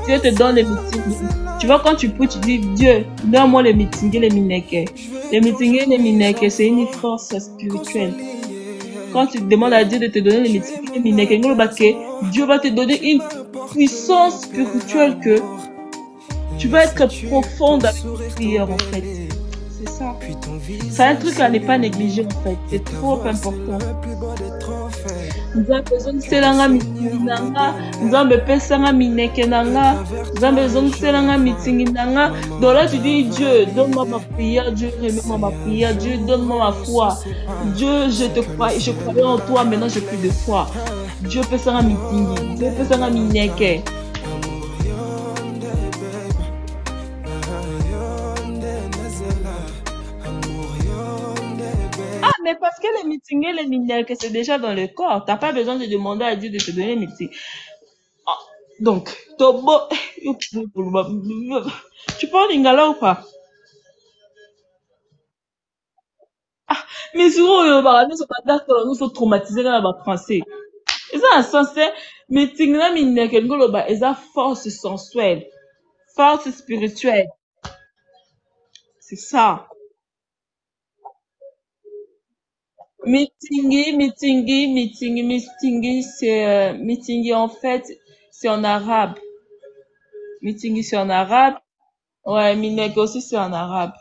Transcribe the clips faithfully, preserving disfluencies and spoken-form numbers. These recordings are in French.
Dieu te donne les meetings. Tu vois, quand tu pries, tu dis, Dieu, donne-moi les meetings, les mineke. Les meetings, les mineke, c'est une force spirituelle. Quand tu demandes à Dieu de te donner les meetings, les mineke, Dieu va te donner une puissance spirituelle que tu vas être profonde avec tes prières, en fait. C'est ça. C'est un truc à ne pas négliger, en fait. C'est trop important. Nzambe ezongiselanga mitingi na nga, Nzambe epesanga mineke na nga, Nzambe ezongiselanga mitingi na nga. Donc là, tu dis, Dieu, donne-moi ma prière, Dieu, remets-moi ma prière, Dieu, donne-moi ma foi. Dieu, je te crois, je croyais en toi, maintenant j'ai plus de foi. Dieu pesanga mitingi, Dieu pesanga mineke. Ah, mais parce que les meetings et les mineke, c'est déjà dans le corps. T'as pas besoin de demander à Dieu de te donner les meetings. Donc, Tobo, tu parles lingala ou pas? Ah, mais souvent, nous sommes nous sommes traumatisés dans le français. Et ça, en sens, mais tingna mineke ngoloba, et ça force sensuelle, force spirituelle. C'est ça. Mitingi, mitingi, mitingi, mitingi, c'est, euh, mitingi, en fait, c'est en arabe. Mitingi, c'est en arabe. Ouais, mineke aussi, c'est en arabe.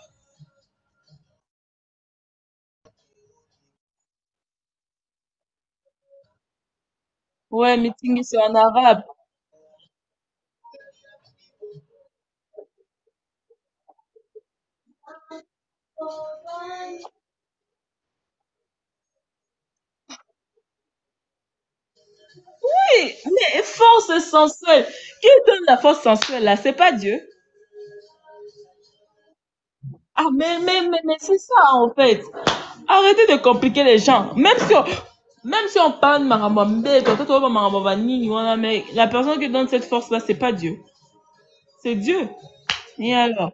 Ouais, mitingi, c'est en arabe. Oui, mais force sensuelle. Qui donne la force sensuelle là? C'est pas Dieu. Ah, mais, mais, mais, mais c'est ça en fait. Arrêtez de compliquer les gens. Même si on, même si on parle de Maramambe, quand on parle Maramamani, mais la personne qui donne cette force là, c'est pas Dieu. C'est Dieu. Et alors?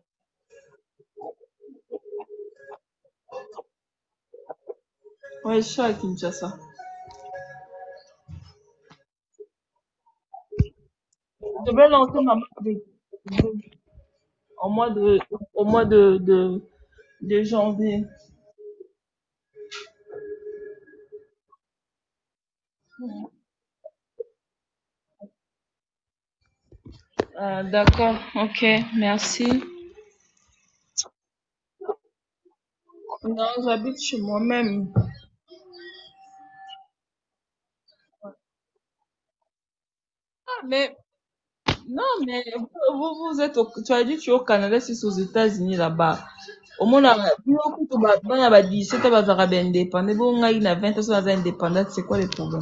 Ouais, je suis à Kinshasa. Je vais lancer ma marque de- au mois de, au mois de, de, de janvier. Euh, d'accord, ok, merci. Non, j'habite chez moi-même. Ah, mais non, mais vous, vous, vous êtes au, tu as dit que tu es au Canada, si c'est aux États-Unis là-bas. Au moins, là, beaucoup de bas, il y a dix-sept ans, ils sont indépendants. Bon, il y a vingt ans, ils sont indépendants. C'est quoi le problème?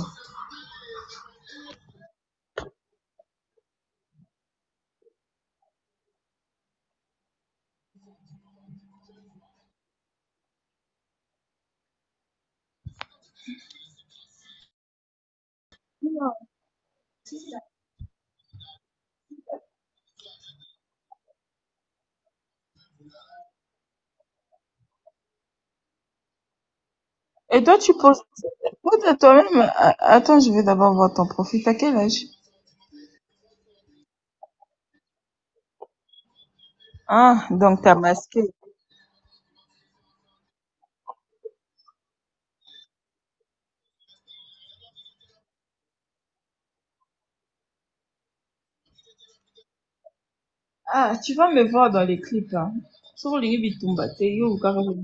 Et toi, tu poses, toi, t'as toi-même, a- attends, je vais d'abord voir ton profil. T'as quel âge? Ah, donc t'as masqué. Ah, tu vas me voir dans les clips, hein. Sur les Bitumba, t'es yo, carrément.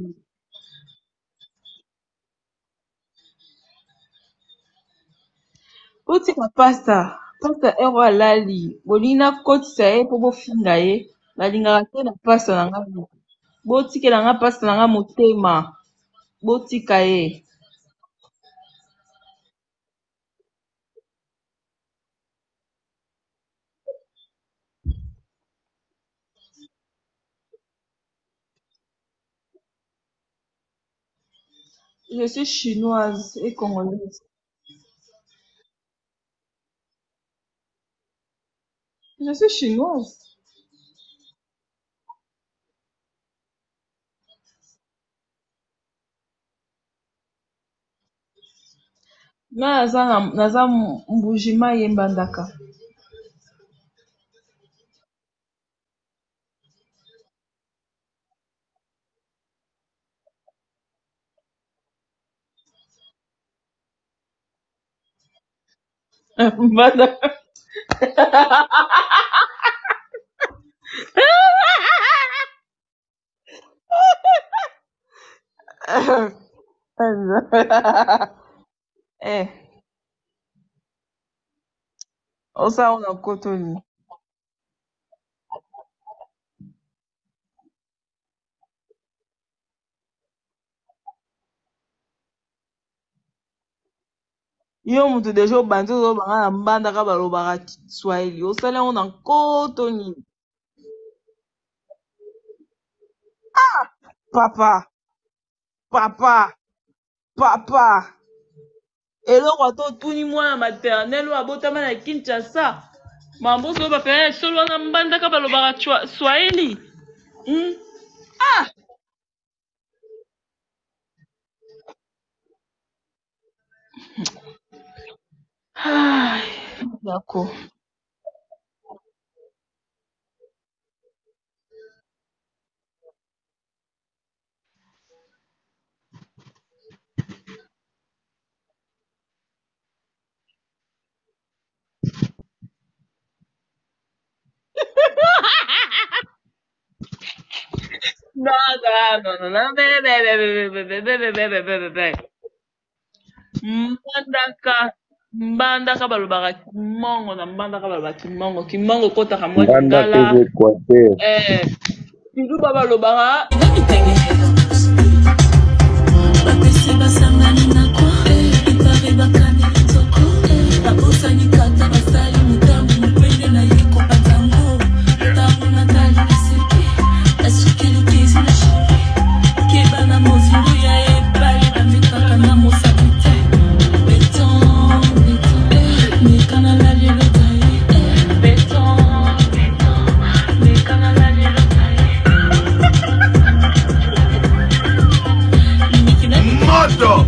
Otika pasta, pasta ero alali, bolina kotisa ye po bofinga ye, balingaka te na pasta na nga. Botikela nga pasta na nga motema, botika ye. Je suis chinoise et congolaise. Je suis chinoise. Nga naza na- naza mbujima ye mbandaka. Mbanda. Eh, osa una kotoni. Yo mutu deja obandi ozobanga na mbanda ka balobaka Swahili. Osala yango na nkoto nini? Papa, papa, papa. Eloko ata otuni mwana maternel oyo abotama na Kinshasa. Mamboso oyo bafanya solo na mbanda ka balobaka Swahili. Hmm? Ah! Ai, d'accord. Non, non, non, non, non, bebe, bebe, bebe, bebe, bebe, bebe, bebe. Mbandaka, mbandaka balobaka kimongo na mbandaka balobaka kimongo, kimongo kotaka mwa lingala. Eh, kidu baba balobaka. Bapesi basangani na kwa, ipare bakani nzoko, babosa nikata basali mutambu mpende na yeko patango, tamu na tali nisiki, asukili kizi na shiri, keba na mozindu ya ebali, bamekaka na mosabite, beton, beton, mekana la lelo tae, beton, beton, mekana la lelo tae. Moto!